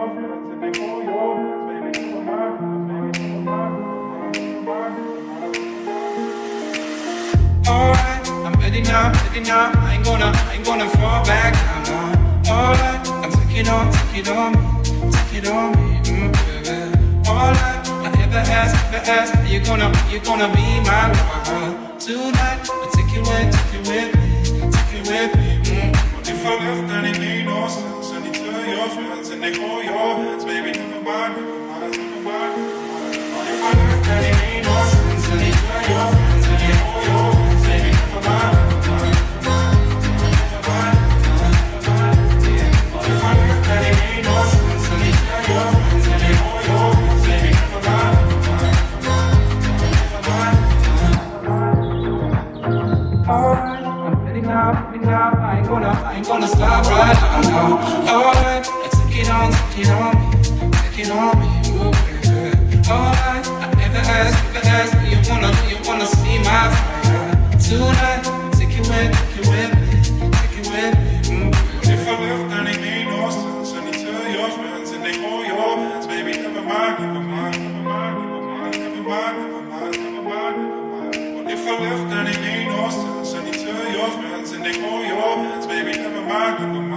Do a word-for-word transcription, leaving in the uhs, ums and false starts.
your friends and they call your friends, baby, never mind, baby, never mind, never mind, never mind. Alright, I'm ready now, ready now. I ain't gonna, I ain't gonna fall back down now. Alright, I'm taking on, take it on me, take it on me, mm, baby. Alright, I ever ask, ever ask, are you gonna, are you gonna be my lover tonight? I take you with, take you with me, take you with me. Mm. What if I left and it made no sense? And you tell your friends and they hold your hands, baby, never mind, never mind, never mind. What if I left and it made no sense? And you tell your friends and they hold your hands, baby, never mind, never mind, never mind, never mind, yeah. What if I left and it made no sense? And you tell your friends and they hold your hands, baby, never mind, never mind, never mind, never mind. Alright, I'm ready now, ready now. I ain't gonna, I ain't gonna stop right now. Alright, I take it on, take it on me, take it on me, ooh, baby. Alright, I never ask, never ask, do you wanna, do you wanna see my fire tonight? Take it with, take it with me, take it with me, ooh, baby. If I left and it made no sense, and you tell your friends and they hold your hands, baby, never mind, never mind, never mind, never mind, never mind, never mind, never mind, never mind. What if I left and it made no sense, and you tell your friends and they hold your hands, baby, never mind, never mind.